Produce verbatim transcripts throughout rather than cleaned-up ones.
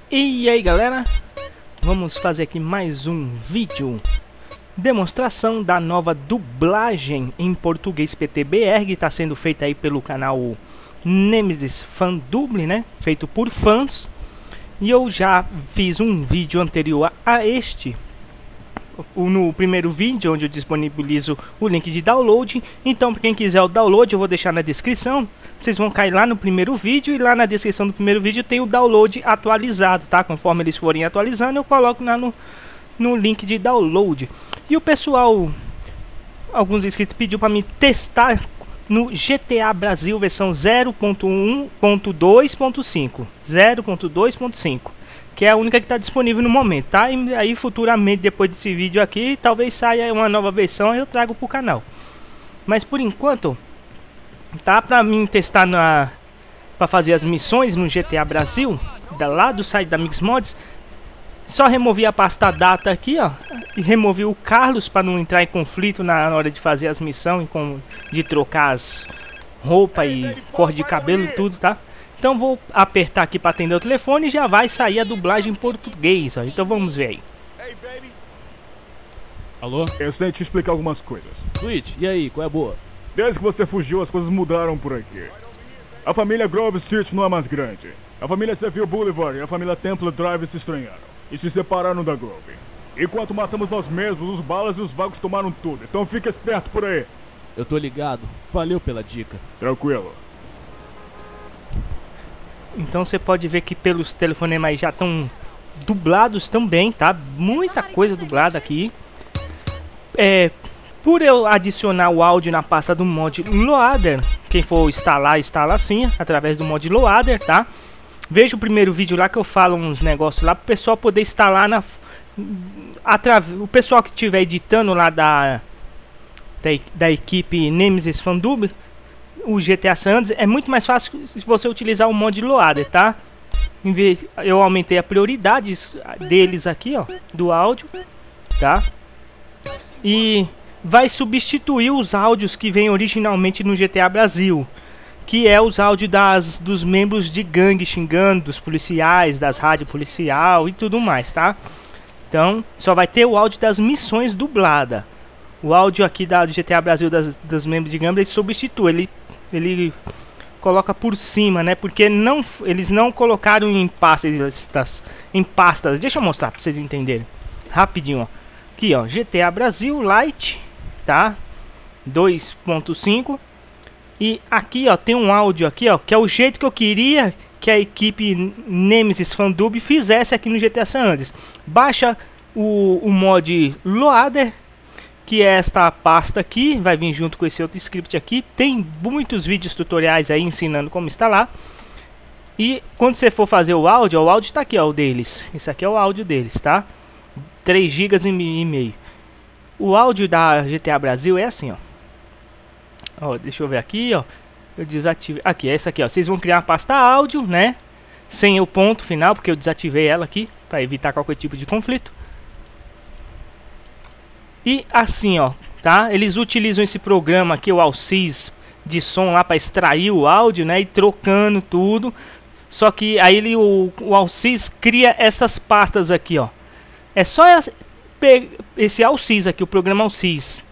E aí galera, vamos fazer aqui mais um vídeo demonstração da nova dublagem em português P T B R, que está sendo feita aí pelo canal Nemesis Fandub, né? Feito por fãs. E eu já fiz um vídeo anterior a este, no primeiro vídeo, onde eu disponibilizo o link de download. Então, para quem quiser o download, eu vou deixar na descrição. Vocês vão cair lá no primeiro vídeo, e lá na descrição do primeiro vídeo tem o download atualizado, tá? Conforme eles forem atualizando, eu coloco lá no, no link de download. E o pessoal, alguns inscritos pediu para me testar no G T A Brasil versão zero ponto um ponto dois ponto cinco, zero ponto dois ponto cinco, que é a única que está disponível no momento, tá? E aí futuramente, depois desse vídeo aqui, talvez saia uma nova versão e eu trago pro canal. Mas por enquanto, tá, para mim testar na para fazer as missões no G T A Brasil, da, lá do site da Mixmods, só removi a pasta data aqui, ó, e removi o Carlos para não entrar em conflito na hora de fazer as missões, com, de trocar as roupas e cor de cabelo e tudo, tá? Então vou apertar aqui para atender o telefone e já vai sair a dublagem em português, ó. Então vamos ver aí. Alô? Eu sei te explicar algumas coisas. Twitch, e aí, qual é a boa? Desde que você fugiu, as coisas mudaram por aqui. A família Grove Street não é mais grande. A família Seville Boulevard e a família Temple Drive se estranharam e se separaram da Grove. Enquanto matamos nós mesmos, os balas e os vagos tomaram tudo. Então fica esperto por aí. Eu tô ligado. Valeu pela dica. Tranquilo. Então você pode ver que pelos telefonemas aí já estão dublados também, tá? Muita coisa dublada aqui. É, por eu adicionar o áudio na pasta do mod Loader, quem for instalar, instala assim, através do mod Loader, tá? Veja o primeiro vídeo lá que eu falo uns negócios lá pro pessoal poder instalar na... Através, o pessoal que estiver editando lá da, da, da equipe Nemesis Fandub, o G T A San Andreas, é muito mais fácil se você utilizar o mod Loader, tá? Em vez, eu aumentei a prioridade deles aqui, ó, do áudio, tá? E vai substituir os áudios que vem originalmente no G T A Brasil, que é os áudios das, dos membros de gangue xingando, dos policiais, das rádios policial e tudo mais, tá? Então, só vai ter o áudio das missões dublada. O áudio aqui da do G T A Brasil das, dos membros de gangue, ele substitui, ele, ele coloca por cima, né? Porque não, eles não colocaram em pastas, em pastas. Deixa eu mostrar para vocês entenderem rapidinho, ó. Aqui, ó, G T A Brasil Lite, tá? dois ponto cinco. E aqui, ó, tem um áudio aqui, ó, que é o jeito que eu queria que a equipe Nemesis Fandub fizesse aqui no G T A San Andreas. Baixa o, o mod Loader, que é esta pasta aqui, vai vir junto com esse outro script aqui. Tem muitos vídeos tutoriais aí ensinando como instalar. E quando você for fazer o áudio, ó, o áudio está aqui, ó, o deles. Esse aqui é o áudio deles, tá? três gigas e meio. O áudio da G T A Brasil é assim, ó. Ó, deixa eu ver aqui, ó. Eu desativei. Aqui, é essa aqui, ó. Vocês vão criar uma pasta áudio, né? Sem o ponto final, porque eu desativei ela aqui, para evitar qualquer tipo de conflito. E assim, ó, tá? Eles utilizam esse programa aqui, o Alcis de som lá, para extrair o áudio, né? E trocando tudo. Só que aí ele, o, o Alcis cria essas pastas aqui, ó. É só esse Alcis aqui, o programa Alcis.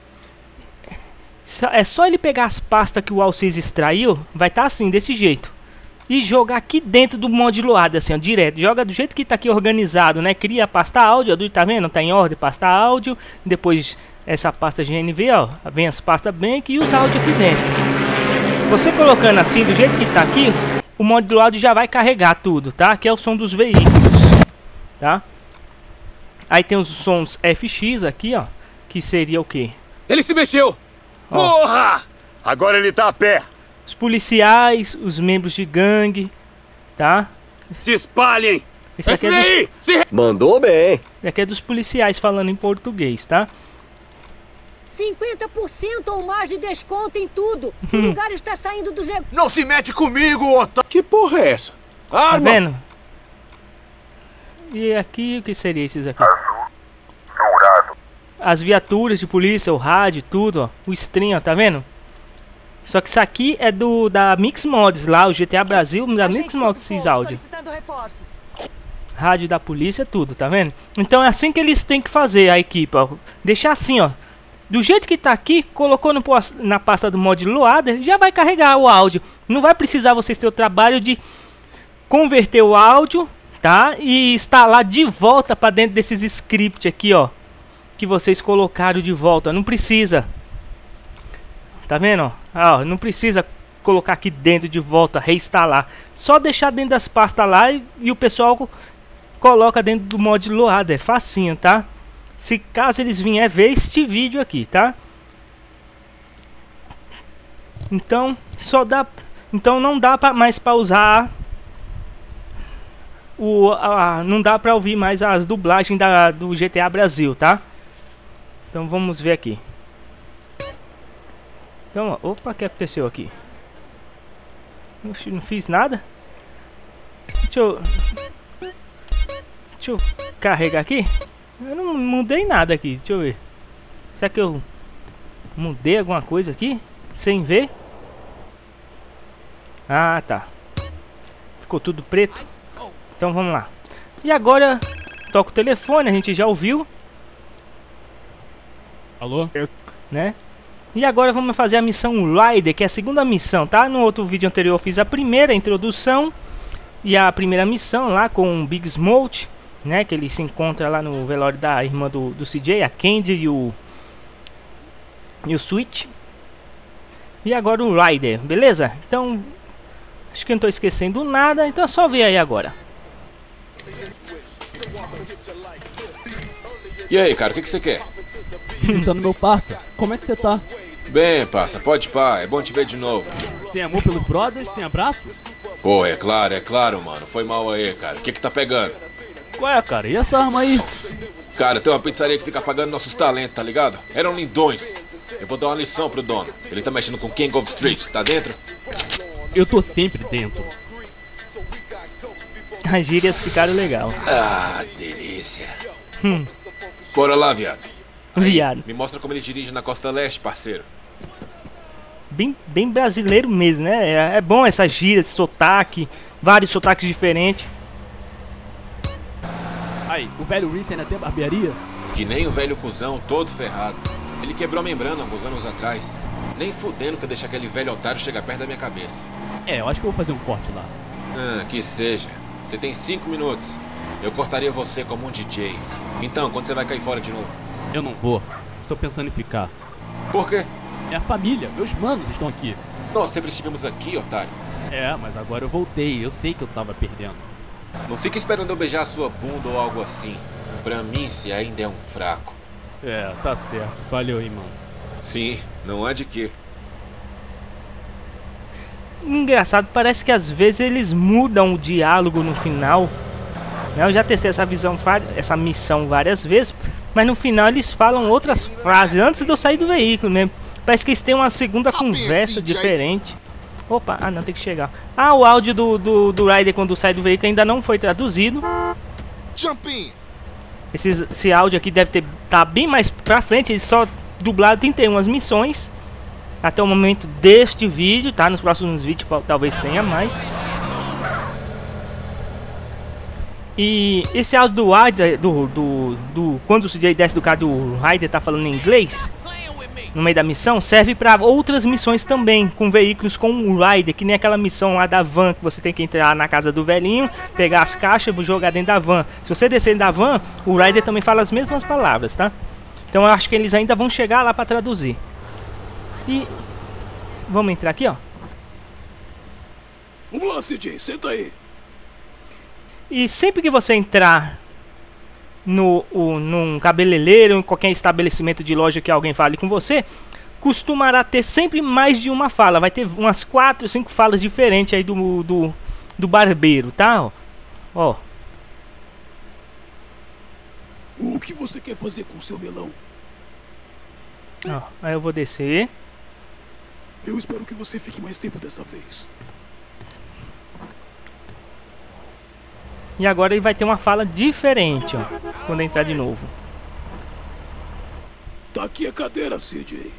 É só ele pegar as pastas que o Alcis extraiu, vai estar tá assim, desse jeito, e jogar aqui dentro do mod Loader, assim, ó, direto. Joga do jeito que tá aqui organizado, né? Cria a pasta áudio, tá vendo? Tá em ordem, pasta áudio. Depois essa pasta G N V, ó, vem as pastas bem aqui e os áudios aqui dentro. Você colocando assim, do jeito que tá aqui, o mod Loader já vai carregar tudo, tá? Que é o som dos veículos, tá? Aí tem os sons F X aqui, ó, que seria o quê? Ele se mexeu! Ó. Porra! Agora ele tá a pé! Os policiais, os membros de gangue, tá? Se espalhem! Esse aqui, F B I, é dos... se... Mandou bem! Esse aqui é dos policiais falando em português, tá? cinquenta por cento ou mais de desconto em tudo! O lugar está saindo do jeito... Não se mete comigo, otário! Que porra é essa? Tá Arma! vendo? E aqui, o que seria esses aqui? As viaturas de polícia, o rádio, tudo, ó. O stream, ó, tá vendo? Só que isso aqui é do da Mixmods lá, o G T A Brasil, da Mixmods esses áudios. rádio da polícia, tudo, tá vendo? Então é assim que eles têm que fazer, a equipe, ó. Deixar assim, ó. Do jeito que tá aqui, colocou no, na pasta do mod Loader, já vai carregar o áudio. Não vai precisar vocês ter o trabalho de converter o áudio, tá? E instalar de volta para dentro desses scripts aqui, ó. Que vocês colocaram de volta. Não precisa. Tá vendo, ó? Ah, ó, não precisa colocar aqui dentro de volta, reinstalar. Só deixar dentro das pastas lá e, e o pessoal coloca dentro do mod Loader. É facinho, tá? Se caso eles vierem ver este vídeo aqui, tá? Então, só dá... Então não dá pra, mais para usar... O, a, não dá pra ouvir mais as dublagens da, do G T A Brasil, tá? Então vamos ver aqui. Então, ó, opa, o que aconteceu aqui? Oxi, não fiz nada? Deixa eu... Deixa eu carregar aqui. Eu não mudei nada aqui, deixa eu ver. Será que eu mudei alguma coisa aqui? Sem ver? Ah, tá. Ficou tudo preto. Então vamos lá. E agora, toca o telefone, a gente já ouviu. Alô? Né? E agora vamos fazer a missão Rider, que é a segunda missão, tá? No outro vídeo anterior eu fiz a primeira, a introdução. E a primeira missão lá com o Big Smoke, né, que ele se encontra lá no velório da irmã do, do C J, a Candy e o e o Switch. E agora o Rider, beleza? Então, acho que não tô esquecendo nada, então é só ver aí agora. E aí, cara, o que que você quer? Visitando meu parça. Como é que você tá? Bem, parça, pode pá, é bom te ver de novo. Sem amor pelos brothers? Sem abraço? Pô, é claro, é claro, mano. Foi mal aí, cara. O que que tá pegando? Qual é, cara? E essa arma aí? Cara, tem uma pizzaria que fica pagando nossos talentos, tá ligado? Eram lindões. Eu vou dar uma lição pro dono. Ele tá mexendo com King of Street, tá dentro? Eu tô sempre dentro. As gírias ficaram legal. Ah, delícia. Hum. Bora lá, viado. Viado. Me mostra como ele dirige na Costa Leste, parceiro. Bem, bem brasileiro mesmo, né? É, é bom essa gíria, esse sotaque. Vários sotaques diferentes. Aí, o velho Reese ainda tem barbearia? Que nem o velho cuzão, todo ferrado. Ele quebrou a membrana alguns anos atrás. Nem fudendo que eu deixar aquele velho otário chegar perto da minha cabeça. É, eu acho que eu vou fazer um corte lá. Ah, que seja. Você tem cinco minutos. Eu cortaria você como um D J. Então, quando você vai cair fora de novo? Eu não vou. Estou pensando em ficar. Por quê? É a família, meus manos estão aqui. Nós sempre estivemos aqui, otário. É, mas agora eu voltei. Eu sei que eu tava perdendo. Não fica esperando eu beijar a sua bunda ou algo assim. Pra mim, você ainda é um fraco. É, tá certo. Valeu aí, mano. Sim, não há de quê. Engraçado, parece que às vezes eles mudam o diálogo no final. Eu já testei essa visão, essa missão várias vezes, mas no final eles falam outras frases antes de eu sair do veículo mesmo. Parece que eles têm uma segunda conversa diferente. Opa, ah não, tem que chegar. Ah, o áudio do, do, do Rider quando sai do veículo ainda não foi traduzido. Esse, esse áudio aqui deve ter tá bem mais pra frente, ele só dublado trinta e uma missões. Até o momento deste vídeo, tá? Nos próximos vídeos talvez tenha mais. E esse áudio do Rider, do, do, do, quando o C J desce do carro do Rider tá falando em inglês, no meio da missão, serve para outras missões também, com veículos com o Rider, que nem aquela missão lá da van, que você tem que entrar na casa do velhinho, pegar as caixas e jogar dentro da van. Se você descer da van, o Rider também fala as mesmas palavras, tá? Então eu acho que eles ainda vão chegar lá para traduzir. E vamos entrar aqui, ó. Vamos lá, C J, senta aí. E sempre que você entrar no, o, num cabeleireiro, em qualquer estabelecimento de loja que alguém fale com você, costumará ter sempre mais de uma fala. Vai ter umas quatro, cinco falas diferentes aí do, do, do barbeiro, tá? Ó. Ó. O que você quer fazer com o seu melão? Ó, aí eu vou descer. Eu espero que você fique mais tempo dessa vez. E agora ele vai ter uma fala diferente, ó, quando entrar de novo. Tá aqui a cadeira, C J.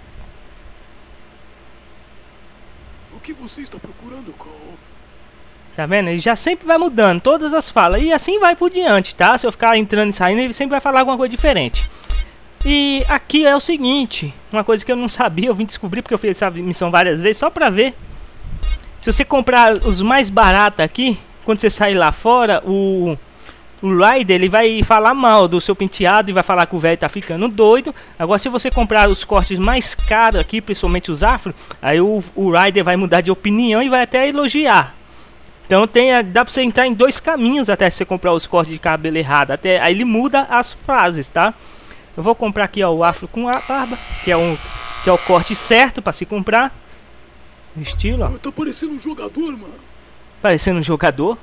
O que você está procurando, Cole? Tá vendo? Ele já sempre vai mudando todas as falas. E assim vai por diante, tá? Se eu ficar entrando e saindo, ele sempre vai falar alguma coisa diferente. E aqui é o seguinte, uma coisa que eu não sabia, eu vim descobrir porque eu fiz essa missão várias vezes, só pra ver. Se você comprar os mais baratos aqui, quando você sair lá fora, o, o Ryder, ele vai falar mal do seu penteado e vai falar que o velho tá ficando doido. Agora, se você comprar os cortes mais caros aqui, principalmente os afro, aí o, o Ryder vai mudar de opinião e vai até elogiar. Então tem, dá pra você entrar em dois caminhos até você comprar os cortes de cabelo errado. Até, aí ele muda as frases, tá? Eu vou comprar aqui, ó, o afro com a barba, que é, um, que é o corte certo pra se comprar. Estilo, ó. Tá parecendo um jogador, mano. Parecendo um jogador.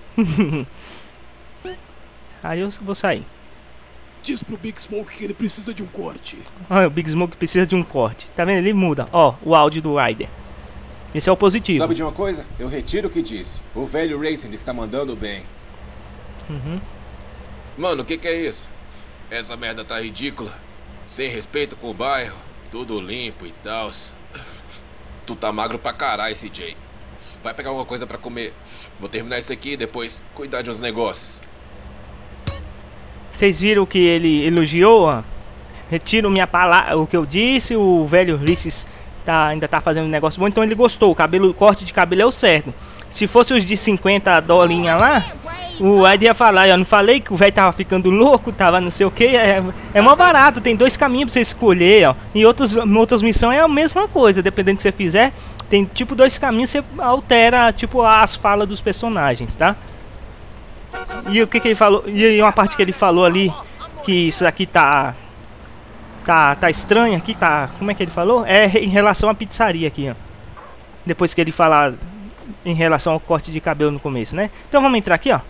Aí eu vou sair. Diz pro Big Smoke que ele precisa de um corte. Olha, o Big Smoke precisa de um corte. Tá vendo? Ele muda. Ó, o áudio do Ryder. Esse é o positivo. Sabe de uma coisa? Eu retiro o que disse. O velho Racing está mandando bem. Uhum. Mano, o que que é isso? Essa merda tá ridícula. Sem respeito com o bairro. Tudo limpo e tal. Tu tá magro pra caralho, C J. Vai pegar alguma coisa pra comer. Vou terminar isso aqui e depois cuidar de uns negócios. Vocês viram que ele elogiou, ó? Retiro minha palavra, o que eu disse. O velho Reese's tá, ainda tá fazendo um negócio bom, então ele gostou. O cabelo, o corte de cabelo é o certo. Se fosse os de cinquenta dolinha lá, o Ed ia falar, eu não falei que o velho tava ficando louco, tava não sei o que. É, é mó barato, tem dois caminhos pra você escolher, ó. Em outros, em outras missões é a mesma coisa, dependendo do que você fizer. Tem tipo dois caminhos, você altera tipo as falas dos personagens, tá? E o que que ele falou? E uma parte que ele falou ali, que isso aqui tá tá tá estranho aqui, tá, como é que ele falou? É em relação à pizzaria aqui, ó. Depois que ele falar em relação ao corte de cabelo no começo, né? Então vamos entrar aqui, ó.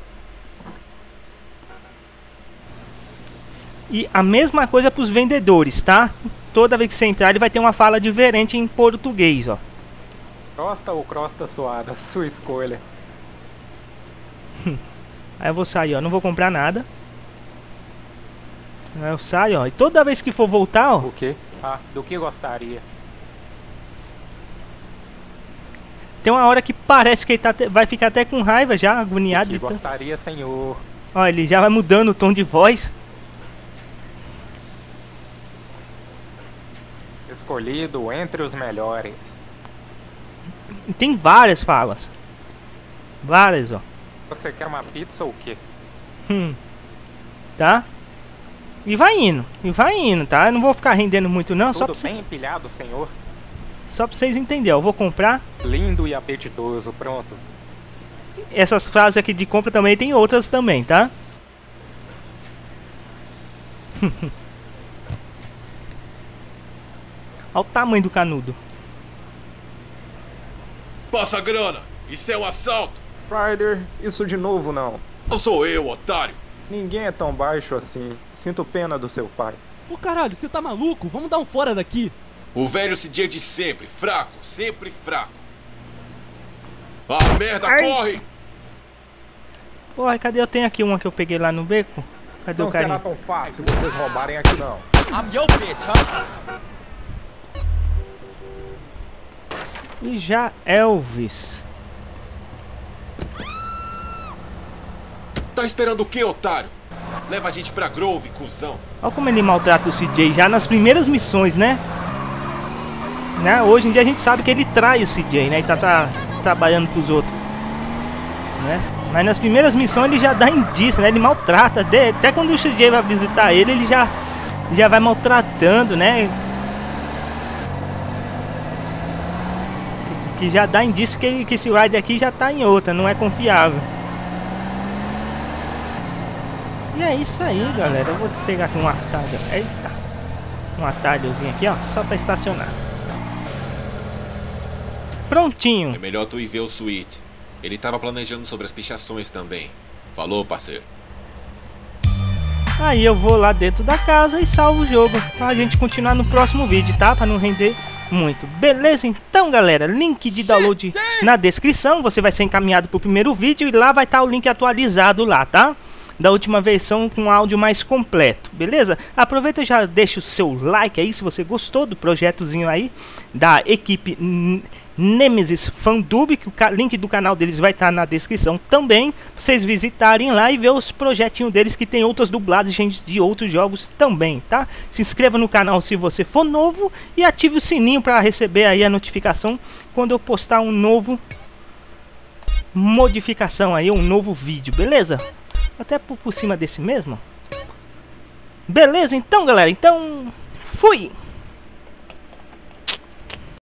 E a mesma coisa para os vendedores, tá? Toda vez que você entrar, ele vai ter uma fala diferente em português, ó. Crosta ou crosta suada, sua escolha. Aí eu vou sair, ó, não vou comprar nada. Aí eu saio, ó, e toda vez que for voltar, ó. O quê? Ah, do que gostaria? Tem uma hora que parece que ele tá, vai ficar até com raiva já, agoniado. Do que de tanto... gostaria, senhor. Ó, ele já vai mudando o tom de voz. Escolhido entre os melhores. Tem várias falas. Várias, ó. Você quer uma pizza ou o quê? Hum. Tá? E vai indo, e vai indo, tá? Eu não vou ficar rendendo muito não, Tudo só pra, bem empilhado, senhor? só pra vocês entenderem. Eu vou comprar. Lindo e apetitoso, pronto. Essas frases aqui de compra também tem outras também, tá? Olha o tamanho do canudo. Passa a grana! Isso é um assalto! Ryder, isso de novo não. Não sou eu, otário! Ninguém é tão baixo assim. Sinto pena do seu pai. Ô caralho, você tá maluco? Vamos dar um fora daqui. O velho C J de sempre, fraco, sempre fraco. Ah, merda, Ai. corre! Porra, cadê? Eu tenho aqui uma que eu peguei lá no beco. Cadê Não o carinha? será tão fácil vocês roubarem aqui não. I'm your bitch, huh? E já Elvis. Tá esperando o quê, otário? Leva a gente pra Grove, cuzão. Olha como ele maltrata o C J já nas primeiras missões, né? né? Hoje em dia a gente sabe que ele trai o C J, né? E tá, tá trabalhando pros outros, né? Mas nas primeiras missões ele já dá indício, né? Ele maltrata, até, até quando o C J vai visitar ele, ele já, já vai maltratando, né? Que já dá indício que, ele, que esse Ryder aqui já tá em outra, não é confiável. E é isso aí, galera. Eu vou pegar aqui um atalho. Eita. Um atalhozinho aqui, ó. Só pra estacionar. Prontinho. É melhor tu ir ver o Sweet. Ele tava planejando sobre as pichações também. Falou, parceiro. Aí eu vou lá dentro da casa e salvo o jogo. Pra gente continuar no próximo vídeo, tá? Pra não render muito. Beleza? Então, galera, link de download na descrição. Você vai ser encaminhado pro primeiro vídeo e lá vai estar o link atualizado lá, tá? Da última versão com áudio mais completo, beleza? Aproveita e já deixa o seu like aí se você gostou do projetozinho aí da equipe Nemesis Fandub, que o link do canal deles vai estar na descrição também, pra vocês visitarem lá e ver os projetinhos deles, que tem outras dublagens de outros jogos também, tá? Se inscreva no canal se você for novo e ative o sininho para receber aí a notificação quando eu postar um novo modificação aí, um novo vídeo, beleza? Até por, por cima desse mesmo. Beleza, então galera, então fui!